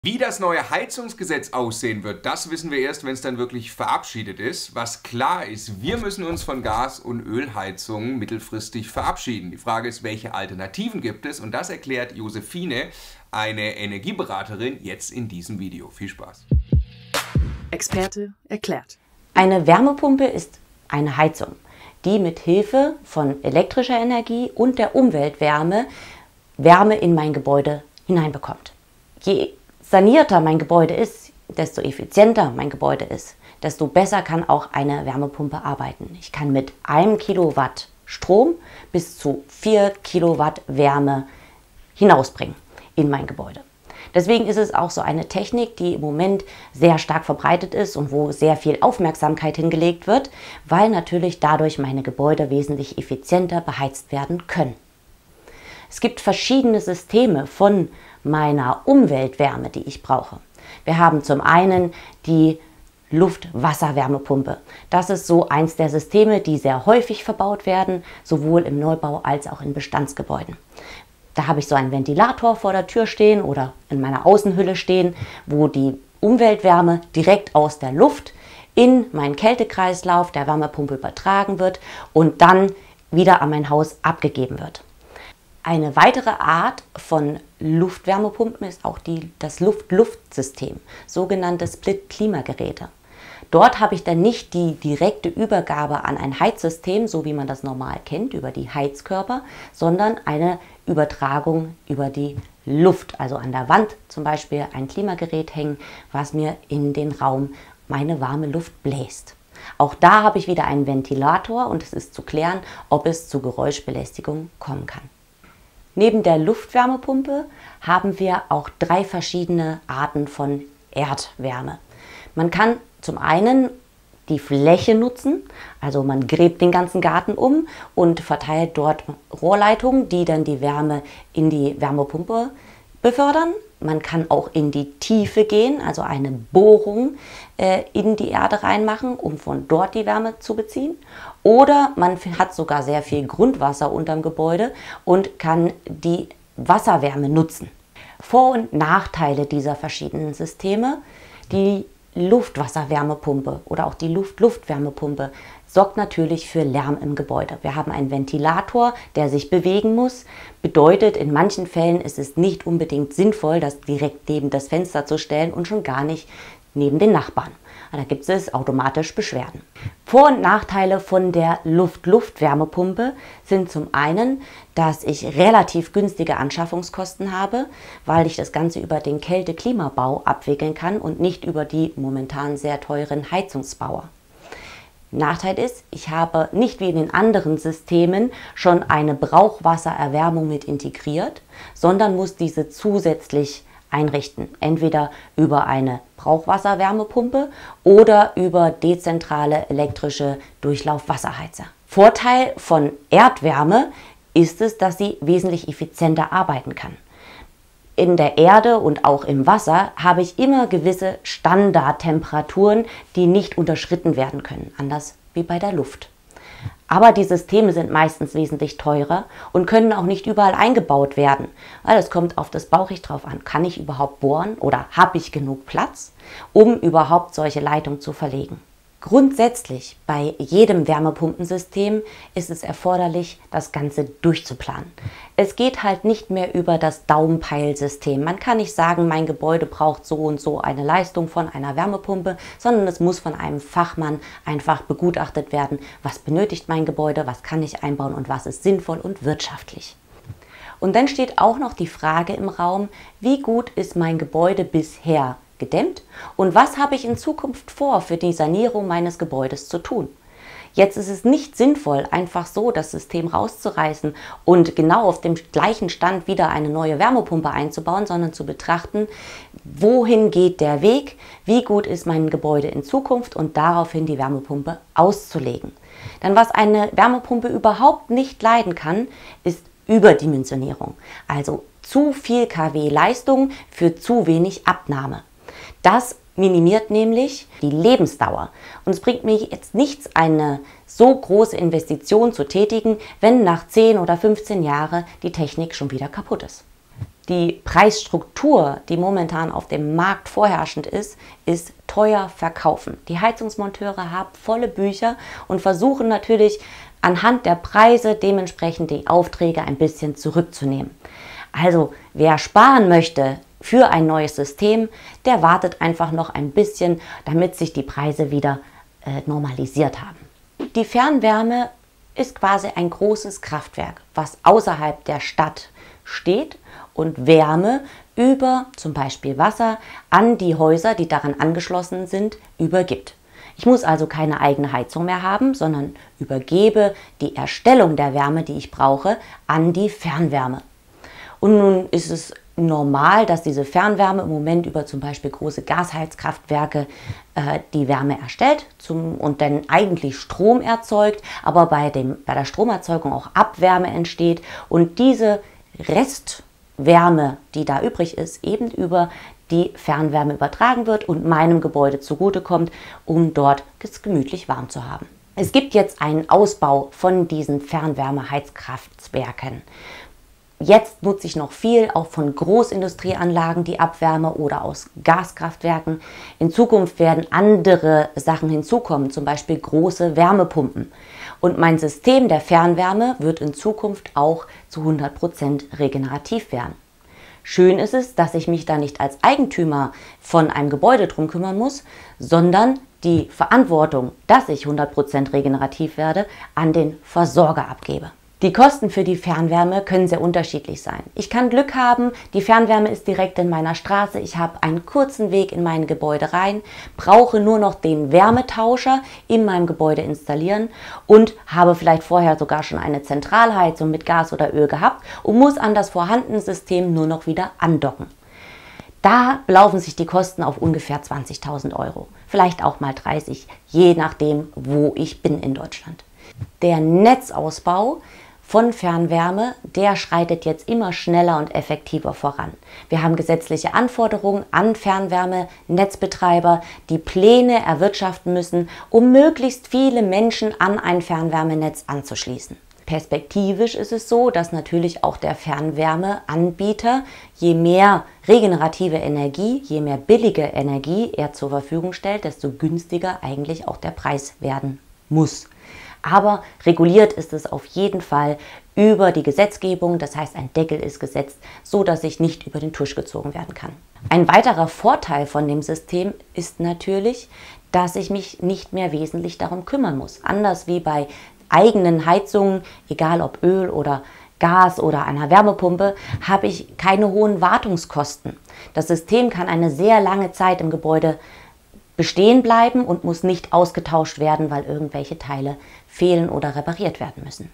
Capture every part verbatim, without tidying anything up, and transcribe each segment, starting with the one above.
Wie das neue Heizungsgesetz aussehen wird, das wissen wir erst, wenn es dann wirklich verabschiedet ist. Was klar ist, wir müssen uns von Gas- und Ölheizungen mittelfristig verabschieden. Die Frage ist, welche Alternativen gibt es? Und das erklärt Josephine, eine Energieberaterin, jetzt in diesem Video. Viel Spaß! Experte erklärt. Eine Wärmepumpe ist eine Heizung, die mit Hilfe von elektrischer Energie und der Umweltwärme Wärme in mein Gebäude hineinbekommt. Je sanierter mein Gebäude ist, desto effizienter mein Gebäude ist, desto besser kann auch eine Wärmepumpe arbeiten. Ich kann mit einem Kilowatt Strom bis zu vier Kilowatt Wärme hinausbringen in mein Gebäude. Deswegen ist es auch so eine Technik, die im Moment sehr stark verbreitet ist und wo sehr viel Aufmerksamkeit hingelegt wird, weil natürlich dadurch meine Gebäude wesentlich effizienter beheizt werden können. Es gibt verschiedene Systeme von meiner Umweltwärme, die ich brauche. Wir haben zum einen die Luft-Wasser-Wärmepumpe. Das ist so eins der Systeme, die sehr häufig verbaut werden, sowohl im Neubau als auch in Bestandsgebäuden. Da habe ich so einen Ventilator vor der Tür stehen oder in meiner Außenhülle stehen, wo die Umweltwärme direkt aus der Luft in meinen Kältekreislauf der Wärmepumpe übertragen wird und dann wieder an mein Haus abgegeben wird. Eine weitere Art von Luftwärmepumpen ist auch die, das Luft-Luft-System, sogenannte Split-Klimageräte. Dort habe ich dann nicht die direkte Übergabe an ein Heizsystem, so wie man das normal kennt, über die Heizkörper, sondern eine Übertragung über die Luft. Also an der Wand zum Beispiel ein Klimagerät hängen, was mir in den Raum meine warme Luft bläst. Auch da habe ich wieder einen Ventilator und es ist zu klären, ob es zu Geräuschbelästigung kommen kann. Neben der Luftwärmepumpe haben wir auch drei verschiedene Arten von Erdwärme. Man kann zum einen die Fläche nutzen, also man gräbt den ganzen Garten um und verteilt dort Rohrleitungen, die dann die Wärme in die Wärmepumpe befördern. Man kann auch in die Tiefe gehen, also eine Bohrung äh, in die Erde reinmachen, um von dort die Wärme zu beziehen. Oder man hat sogar sehr viel Grundwasser unterm Gebäude und kann die Wasserwärme nutzen. Vor- und Nachteile dieser verschiedenen Systeme: die Luftwasserwärmepumpe oder auch die Luft-Luft-Wärmepumpe sorgt natürlich für Lärm im Gebäude. Wir haben einen Ventilator, der sich bewegen muss. Bedeutet, in manchen Fällen ist es nicht unbedingt sinnvoll, das direkt neben das Fenster zu stellen und schon gar nicht neben den Nachbarn. Da gibt es automatisch Beschwerden. Vor- und Nachteile von der Luft-Luft-Wärmepumpe sind zum einen, dass ich relativ günstige Anschaffungskosten habe, weil ich das Ganze über den Kälte-Klimabau abwickeln kann und nicht über die momentan sehr teuren Heizungsbauer. Nachteil ist, ich habe nicht wie in den anderen Systemen schon eine Brauchwassererwärmung mit integriert, sondern muss diese zusätzlich einrichten, entweder über eine Brauchwasserwärmepumpe oder über dezentrale elektrische Durchlaufwasserheizer. Vorteil von Erdwärme ist es, dass sie wesentlich effizienter arbeiten kann. In der Erde und auch im Wasser habe ich immer gewisse Standardtemperaturen, die nicht unterschritten werden können, anders wie bei der Luft. Aber die Systeme sind meistens wesentlich teurer und können auch nicht überall eingebaut werden, weil es kommt auf das Baurecht drauf an. Kann ich überhaupt bohren oder habe ich genug Platz, um überhaupt solche Leitungen zu verlegen? Grundsätzlich bei jedem Wärmepumpensystem ist es erforderlich, das Ganze durchzuplanen. Es geht halt nicht mehr über das Daumenpeilsystem. Man kann nicht sagen, mein Gebäude braucht so und so eine Leistung von einer Wärmepumpe, sondern es muss von einem Fachmann einfach begutachtet werden, was benötigt mein Gebäude, was kann ich einbauen und was ist sinnvoll und wirtschaftlich. Und dann steht auch noch die Frage im Raum, wie gut ist mein Gebäude bisher gedämmt und was habe ich in Zukunft vor, für die Sanierung meines Gebäudes zu tun. Jetzt ist es nicht sinnvoll, einfach so das System rauszureißen und genau auf dem gleichen Stand wieder eine neue Wärmepumpe einzubauen, sondern zu betrachten, wohin geht der Weg, wie gut ist mein Gebäude in Zukunft und daraufhin die Wärmepumpe auszulegen. Denn was eine Wärmepumpe überhaupt nicht leiden kann, ist Überdimensionierung, also zu viel Kilowatt Leistung für zu wenig Abnahme. Das minimiert nämlich die Lebensdauer. Und es bringt mir jetzt nichts, eine so große Investition zu tätigen, wenn nach zehn oder fünfzehn Jahren die Technik schon wieder kaputt ist. Die Preisstruktur, die momentan auf dem Markt vorherrschend ist, ist teuer verkaufen. Die Heizungsmonteure haben volle Bücher und versuchen natürlich anhand der Preise dementsprechend die Aufträge ein bisschen zurückzunehmen. Also wer sparen möchte für ein neues System, der wartet einfach noch ein bisschen, damit sich die Preise wieder äh, normalisiert haben. Die Fernwärme ist quasi ein großes Kraftwerk, was außerhalb der Stadt steht und Wärme über zum Beispiel Wasser an die Häuser, die daran angeschlossen sind, übergibt. Ich muss also keine eigene Heizung mehr haben, sondern übergebe die Erstellung der Wärme, die ich brauche, an die Fernwärme. Und nun ist es normal, dass diese Fernwärme im Moment über zum Beispiel große Gasheizkraftwerke äh, die Wärme erstellt zum, und dann eigentlich Strom erzeugt, aber bei, dem, bei der Stromerzeugung auch Abwärme entsteht und diese Restwärme, die da übrig ist, eben über die Fernwärme übertragen wird und meinem Gebäude zugutekommt, um dort es gemütlich warm zu haben. Es gibt jetzt einen Ausbau von diesen Fernwärmeheizkraftwerken. Jetzt nutze ich noch viel, auch von Großindustrieanlagen, die Abwärme oder aus Gaskraftwerken. In Zukunft werden andere Sachen hinzukommen, zum Beispiel große Wärmepumpen. Und mein System der Fernwärme wird in Zukunft auch zu hundert Prozent regenerativ werden. Schön ist es, dass ich mich da nicht als Eigentümer von einem Gebäude drum kümmern muss, sondern die Verantwortung, dass ich hundert Prozent regenerativ werde, an den Versorger abgebe. Die Kosten für die Fernwärme können sehr unterschiedlich sein. Ich kann Glück haben, die Fernwärme ist direkt in meiner Straße, ich habe einen kurzen Weg in mein Gebäude rein, brauche nur noch den Wärmetauscher in meinem Gebäude installieren und habe vielleicht vorher sogar schon eine Zentralheizung mit Gas oder Öl gehabt und muss an das vorhandene System nur noch wieder andocken. Da belaufen sich die Kosten auf ungefähr zwanzigtausend Euro, vielleicht auch mal dreißig, je nachdem, wo ich bin in Deutschland. Der Netzausbau von Fernwärme, der schreitet jetzt immer schneller und effektiver voran. Wir haben gesetzliche Anforderungen an Fernwärmenetzbetreiber, die Pläne erwirtschaften müssen, um möglichst viele Menschen an ein Fernwärmenetz anzuschließen. Perspektivisch ist es so, dass natürlich auch der Fernwärmeanbieter, je mehr regenerative Energie, je mehr billige Energie er zur Verfügung stellt, desto günstiger eigentlich auch der Preis werden muss. Aber reguliert ist es auf jeden Fall über die Gesetzgebung, das heißt ein Deckel ist gesetzt, so dass ich nicht über den Tisch gezogen werden kann. Ein weiterer Vorteil von dem System ist natürlich, dass ich mich nicht mehr wesentlich darum kümmern muss. Anders wie bei eigenen Heizungen, egal ob Öl oder Gas oder einer Wärmepumpe, habe ich keine hohen Wartungskosten. Das System kann eine sehr lange Zeit im Gebäude bestehen bleiben und muss nicht ausgetauscht werden, weil irgendwelche Teile fehlen oder repariert werden müssen.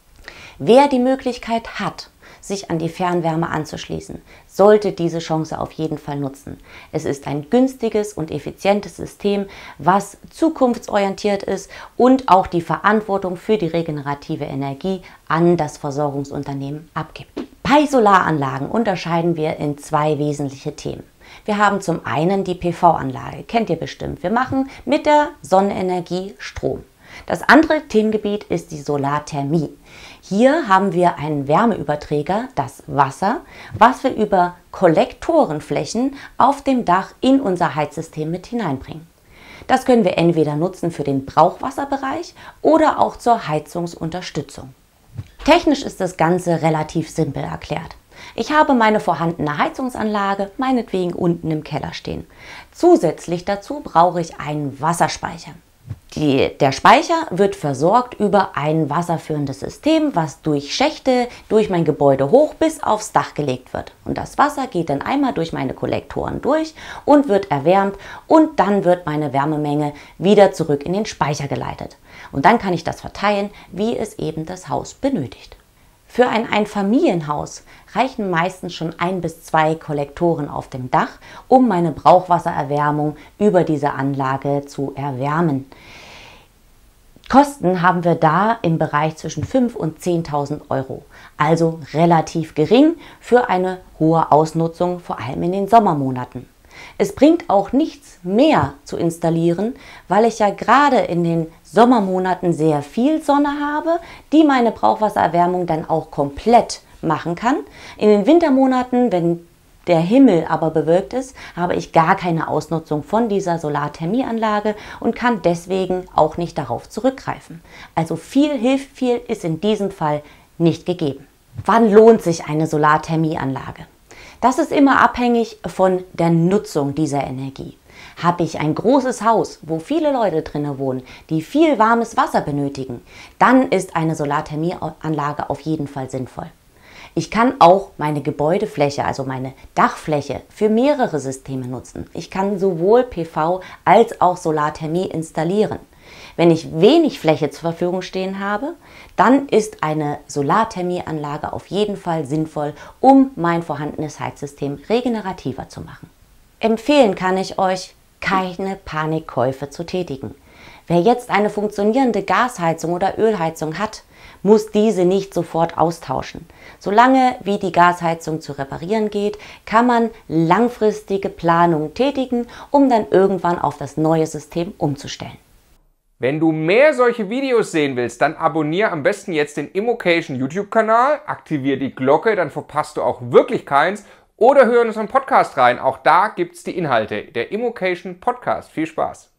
Wer die Möglichkeit hat, sich an die Fernwärme anzuschließen, sollte diese Chance auf jeden Fall nutzen. Es ist ein günstiges und effizientes System, was zukunftsorientiert ist und auch die Verantwortung für die regenerative Energie an das Versorgungsunternehmen abgibt. Bei Solaranlagen unterscheiden wir in zwei wesentliche Themen. Wir haben zum einen die P V-Anlage, kennt ihr bestimmt. Wir machen mit der Sonnenenergie Strom. Das andere Themengebiet ist die Solarthermie. Hier haben wir einen Wärmeüberträger, das Wasser, was wir über Kollektorenflächen auf dem Dach in unser Heizsystem mit hineinbringen. Das können wir entweder nutzen für den Brauchwasserbereich oder auch zur Heizungsunterstützung. Technisch ist das Ganze relativ simpel erklärt. Ich habe meine vorhandene Heizungsanlage meinetwegen unten im Keller stehen. Zusätzlich dazu brauche ich einen Wasserspeicher. Die, der Speicher wird versorgt über ein wasserführendes System, was durch Schächte durch mein Gebäude hoch bis aufs Dach gelegt wird. Und das Wasser geht dann einmal durch meine Kollektoren durch und wird erwärmt und dann wird meine Wärmemenge wieder zurück in den Speicher geleitet. Und dann kann ich das verteilen, wie es eben das Haus benötigt. Für ein Einfamilienhaus reichen meistens schon ein bis zwei Kollektoren auf dem Dach, um meine Brauchwassererwärmung über diese Anlage zu erwärmen. Kosten haben wir da im Bereich zwischen fünftausend und zehntausend Euro, also relativ gering für eine hohe Ausnutzung, vor allem in den Sommermonaten. Es bringt auch nichts mehr zu installieren, weil ich ja gerade in den Sommermonaten sehr viel Sonne habe, die meine Brauchwassererwärmung dann auch komplett machen kann. In den Wintermonaten, wenn der Himmel aber bewölkt ist, habe ich gar keine Ausnutzung von dieser Solarthermieanlage und kann deswegen auch nicht darauf zurückgreifen. Also viel hilft viel ist in diesem Fall nicht gegeben. Wann lohnt sich eine Solarthermieanlage? Das ist immer abhängig von der Nutzung dieser Energie. Habe ich ein großes Haus, wo viele Leute drinnen wohnen, die viel warmes Wasser benötigen, dann ist eine Solarthermieanlage auf jeden Fall sinnvoll. Ich kann auch meine Gebäudefläche, also meine Dachfläche, für mehrere Systeme nutzen. Ich kann sowohl P V als auch Solarthermie installieren. Wenn ich wenig Fläche zur Verfügung stehen habe, dann ist eine Solarthermieanlage auf jeden Fall sinnvoll, um mein vorhandenes Heizsystem regenerativer zu machen. Empfehlen kann ich euch, keine Panikkäufe zu tätigen. Wer jetzt eine funktionierende Gasheizung oder Ölheizung hat, muss diese nicht sofort austauschen. Solange wie die Gasheizung zu reparieren geht, kann man langfristige Planungen tätigen, um dann irgendwann auf das neue System umzustellen. Wenn du mehr solche Videos sehen willst, dann abonniere am besten jetzt den Immocation YouTube-Kanal, aktiviere die Glocke, dann verpasst du auch wirklich keins, oder hör in unseren Podcast rein, auch da gibt's die Inhalte, der Immocation Podcast. Viel Spaß!